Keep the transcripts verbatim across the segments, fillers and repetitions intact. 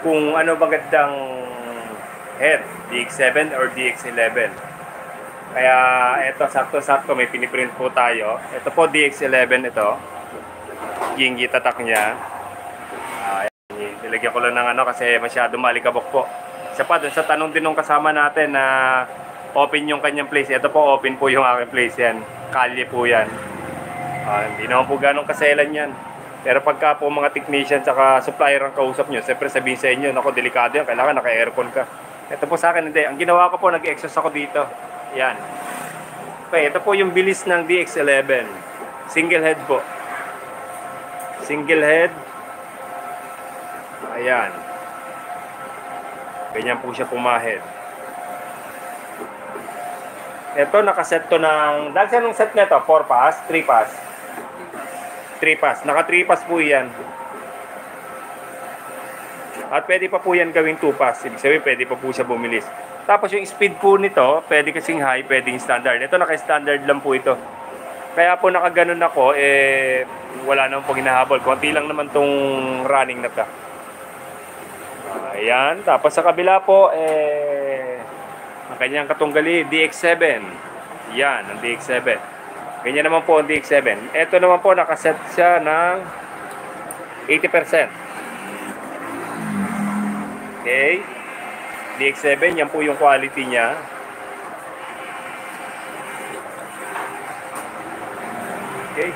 kung ano magandang head, D X seven or D X eleven. Kaya ito, sakto-sakto may piniprint po tayo. Ito po D X eleven ito. Yung tatak niya. Uh, nilagyan ko lang ng ano kasi masyado malikabok po. Isa pa, dun sa tanong din nung kasama natin na open yung kanyang place. Ito po, open po yung aking place yan. Kalye po yan. Uh, hindi naman po ganong kaselan yan. Pero pagka po mga technician saka supplier ang kausap nyo, siyempre sabihin sa inyo, naku, delikado yan, kailangan naka-aircon ka. Ito po sa akin, hindi. Ang ginawa ko po, nag-exhaust ako dito. Yan. Okay, ito po yung bilis ng D X eleven. Single head po. Single head. Ayan. Ganyan po siya pumahid. Ito, nakaset to ng... Dahil sa nung set nito, four pass, three pass. three pass. Naka three pass po yan. At pwede pa po yan gawing two pass. Ibig sabihin, pwede pa po siya bumilis. Tapos yung speed po nito, pwede kasing high, pwedeng standard. Ito, naka-standard lang po ito. Kaya po nakaganon ako, eh, wala naman pong hinahabol. Konti lang naman tong running na ta. Ayan. Tapos sa kabila po, eh, ang kanyang katunggali, D X seven. Yan, ang D X seven. Ganyan naman po ang D X seven. Ito naman po, nakaset siya ng eighty percent. Okay. D X seven, yan po yung quality niya. Okay.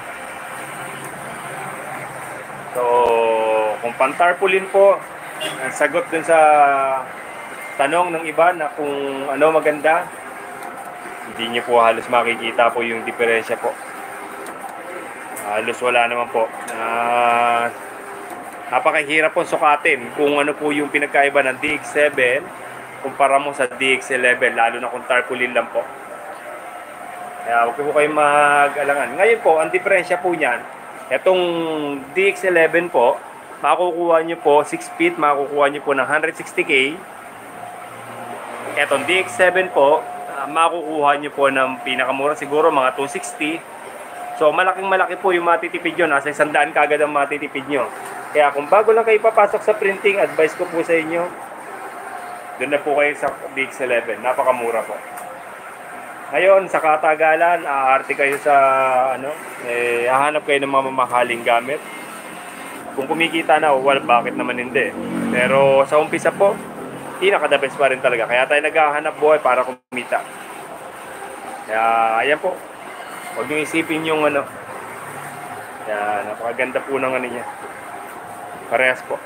So, kung pan-tarpaulin po, ang sagot dun sa tanong ng iba na kung ano maganda, hindi niyo po halos makikita po yung diferensya po. Halos wala naman po. Uh, napakahirap po sukatin kung ano po yung pinagkaiba ng D X seven kumpara mo sa D X eleven, lalo na kung tarpaulin lang po. Kaya huwag po kayong mag-alangan. Ngayon po, ang diferensya po niyan, itong D X eleven po, makukuha nyo po six feet, makukuha nyo po ng one sixty K. Etong D X seven po, uh, makukuha nyo po ng pinakamura siguro mga two sixty. So malaking malaki po yung matitipid nyo. Nasa one hundred kagad ang matitipid nyo. Kaya kung bago lang kayo papasok sa printing, advice ko po sa inyo, doon na po kayo sa D X eleven. Napakamura po. Ngayon, sa katagalan, aarte kayo sa, ano, eh, hahanap kayo ng mga mamahaling gamit. Kung kumikita na, well, bakit naman hindi? Pero sa umpisa po, pinaka-the best pa rin talaga. Kaya tayo naghahanap buhay para kumita. Kaya, ayan po. Huwag nyo isipin yung ano. Kaya, napakaganda po ng ano niya. Parehas po.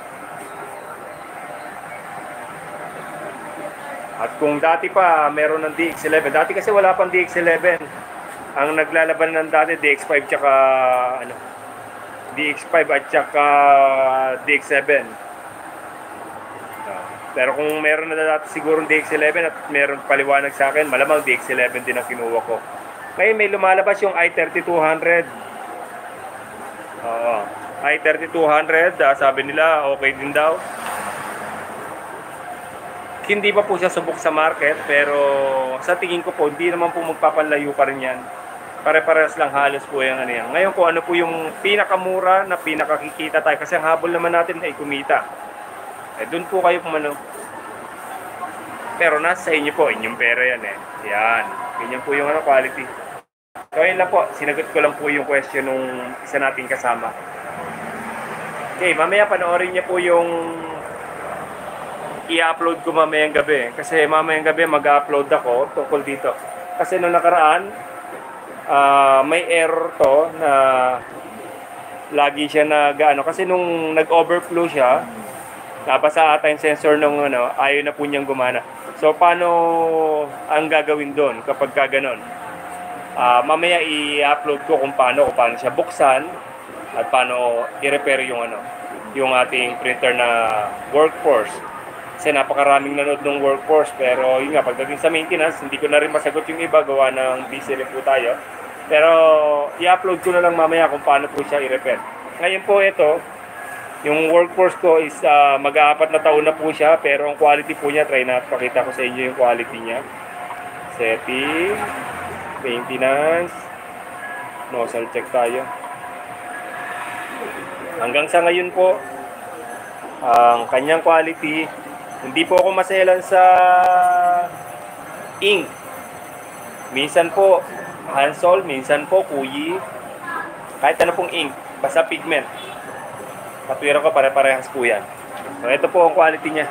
At kung dati pa meron ng D X eleven, dati kasi wala pang D X eleven. Ang naglalaban ng dati D X five tsaka ano, D X five at tsaka D X seven. Pero kung meron na dati siguro D X eleven at meron paliwanag sa akin, malamang D X eleven din ang kinuha ko. Ngayon may lumalabas yung i thirty-two hundred. Oo. i thirty-two hundred, uh, sabi nila okay din daw. Hindi pa po siya subok sa market, pero sa tingin ko po, hindi naman po magpapalayo pa rin yan. Pare-parehas lang halos po yung ano yan. Ngayon po, ano po yung pinakamura na pinakakikita tayo? Kasi ang habol naman natin ay kumita. Eh, dun po kayo pumano. Pero nasa sa inyo po, inyong pera yan eh. Yan. Ganyan po yung ano, quality. So, yun lang po. Sinagot ko lang po yung question nung isa nating kasama. Okay, mamaya panoorin niya po yung i-upload ko mamayang gabi. Kasi mamayang gabi mag-upload ako tungkol dito. Kasi nung nakaraan, uh, may error to na lagi siya nag-ano. Kasi nung nag-overflow siya, nabasa ata yung sensor nung ano, ayaw na po niyang gumana. So, paano ang gagawin doon kapag ka ganon? Uh, mamaya i-upload ko kung paano, kung paano siya buksan at paano i-repair yung ano, yung ating printer na workforce. Kasi napakaraming nanood ng workforce, pero yun nga, pagdating sa maintenance, hindi ko na rin masagot yung iba, gawa ng busy rin po tayo. Pero i-upload ko na lang mamaya kung paano po siya i-repair. Ngayon po ito, yung workforce ko is uh, mag-aapat na taon na po siya, pero ang quality po niya, try na pakita ko sa inyo yung quality niya. Setting, maintenance, nozzle check tayo. Hanggang sa ngayon po, Ang kanyang quality, hindi po ako maselan sa ink. Minsan po Hansol, minsan po Kuyi, kahit ano pong ink, basta pigment. Katwira ko pare-parehas po yan. So ito po ang quality niya.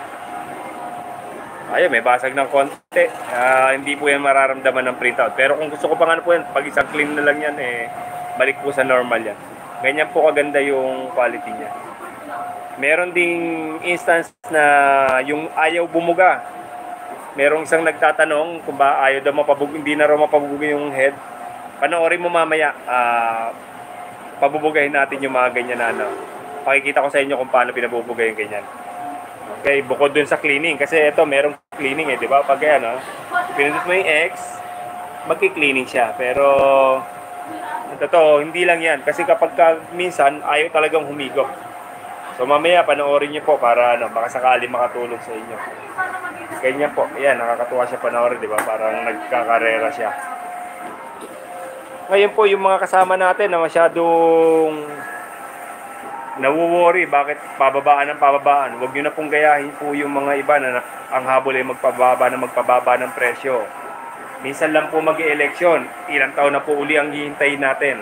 Ayun, may basag ng konti. Uh, hindi po yan mararamdaman ng printout. Pero kung gusto ko pang ano po yan, pag isang clean na lang yan, eh, balik po sa normal yan. Ganyan po kaganda yung quality niya. Meron ding instance na yung ayaw bumuga. Merong isang nagtatanong kung ba ayaw daw mapabug, hindi na raw mapabuga yung head. Panoorin mo mamaya, uh, pabubugahin natin yung mga ganyan na ano. Pakikita ko sa inyo kung paano pinabubugay yung ganyan. Okay, bukod dun sa cleaning. Kasi ito, merong cleaning eh, di ba? Pag ano, pinindot mo yung X, magki-cleaning siya. Pero, totoo, hindi lang yan. Kasi kapag ka, minsan, ayaw talagang humigop. So, mamaya, panoorin nyo po para ano, baka sakali makatulong sa inyo. Ganyan po. Ayan, nakakatuwa siya panoorin, di ba? Parang nagkakarera siya. Ngayon po, yung mga kasama natin na masyadong nawo-worry, bakit pababaan ng pababaan? Huwag nyo na pong gayahin po yung mga iba na ang habol ay magpababa na magpababa ng presyo. Minsan lang po mag-e-eleksyon, ilang taon na po uli ang hihintayin natin.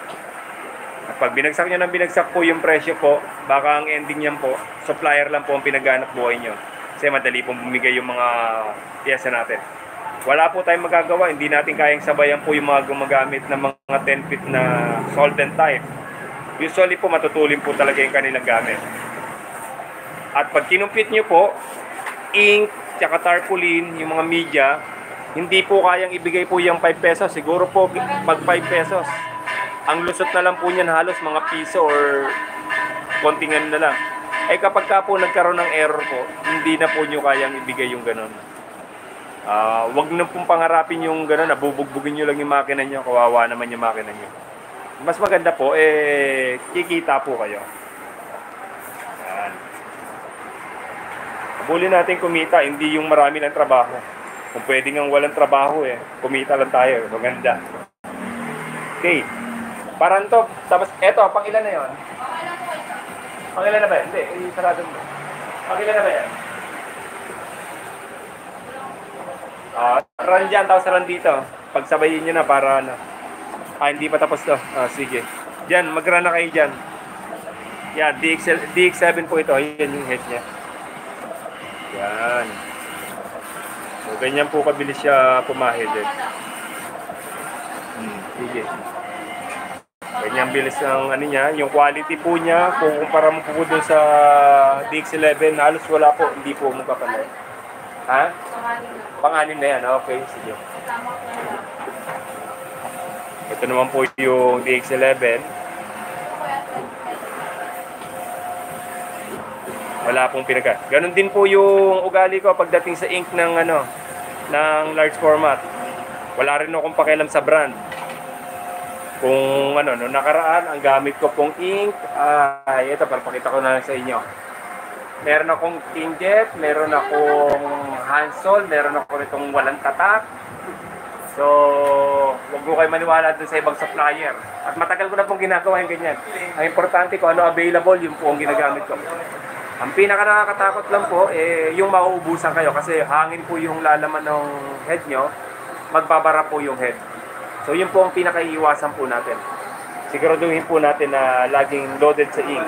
At pag binagsak nyo ng binagsak po yung presyo po, baka ang ending niyan po, supplier lang po ang pinaganap buhay nyo. Kasi madali pong bumigay yung mga piyesa natin. Wala po tayong magagawa, hindi natin kayang sabayan po yung mga gumagamit ng mga ten feet na solvent type. Usually po matutulin po talaga yung kanilang gamit. At pag kinumpit nyo po, ink, tsaka tarpaulin, yung mga media, hindi po kayang ibigay po yung five pesos. Siguro po pag five pesos. Ang lusot na lang po niyan halos mga piso or konting ano na lang. Eh kapag ka po nagkaroon ng error po, hindi na po nyo kayang ibigay yung ganun. Uh, wag na pong pangarapin yung gano'n, nabubugbugin nyo lang yung makina nyo, kawawa naman yung makina nyo. Mas maganda po, eh, kikita po kayo. Yan. Habulin natin kumita, hindi yung marami lang trabaho. Kung pwede nga walang trabaho, eh, kumita lang tayo, maganda. Okay. Parang to, tapos, eto, pang ilan na yun? Pang ilan na ba yan? Hindi, eh, sarado mo. Pang ilan na ba yan? Ah, uh, run dyan, tapos run dito. Pagsabayin nyo na para ano. Ah, hindi pa tapos to. Ah, sige. Diyan, mag-run na kayo dyan. Yan, D X, D X seven po ito. Yan yung head niya. Yan. So, ganyan po kabilis siya pumahid. Eh. Hmm, sige. Ganyan bilis ang ano niya. Yung quality po niya, kung kumpara mo po dun sa D X eleven, halos wala po. Hindi po magkapalit. Ha? Pang-anim na yan. Okay, sige. Ito naman po yung D X eleven. Wala pong pinaka. Ganon din po yung ugali ko pagdating sa ink ng ano, ng large format. Wala rin akong pakialam sa brand. Kung ano, no nakaraan, ang gamit ko pong ink, ay ito, para pakita ko na lang sa inyo. Meron akong inkjet, meron akong Hansol, meron ako itong walang tatak. So, huwag mo kayo maniwala dun sa ibang supplier. At matagal ko na pong ginagawa yung ganyan. Ang importante ko, ano available, yun po ang ginagamit ko. Ang pinaka nakakatakot lang po, eh, yung mauubusan kayo. Kasi hangin po yung lalaman ng head nyo, magbabara po yung head. So, yun po ang pinaka-iiwasan po natin. Siguraduhin po natin na laging loaded sa ink.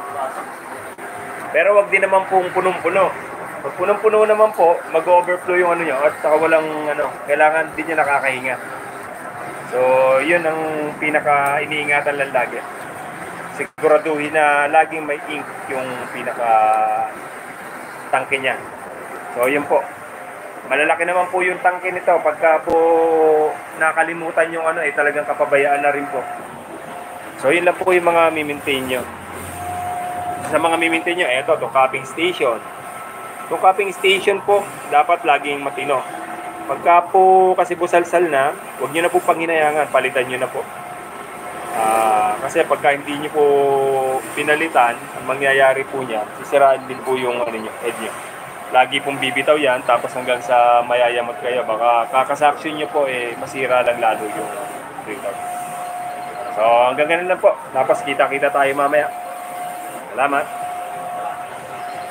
Pero wag din naman pong punong-puno. Pag punong-puno naman po, mag-overflow yung ano nyo at saka walang ano, kailangan din nyo nakakahinga. So, yun ang pinaka-iniingatan lang lagi. Siguraduhin na laging may ink yung pinaka-tangke niya. So, yun po. Malalaki naman po yung tangke nito. Pagka po nakalimutan yung ano, eh talagang kapabayaan na rin po. So, yun lang po yung mga mi-maintain nyo. Sa mga mi-maintain nyo, eto, itong cupping station. Itong cupping station po, dapat laging matino. Pagka po kasi busalsal na, huwag nyo na po panghinayangan, palitan nyo na po. Uh, kasi pagka hindi nyo po pinalitan, ang mangyayari po niya, sisiraan din po yung ano nyo, head nyo. Lagi pong bibitaw yan, tapos hanggang sa mayayamot kayo, baka kakasaksyon nyo po, eh, masira lang lalo yung printout. So, hanggang ganun lang po. Tapos kita-kita tayo mamaya. Salamat.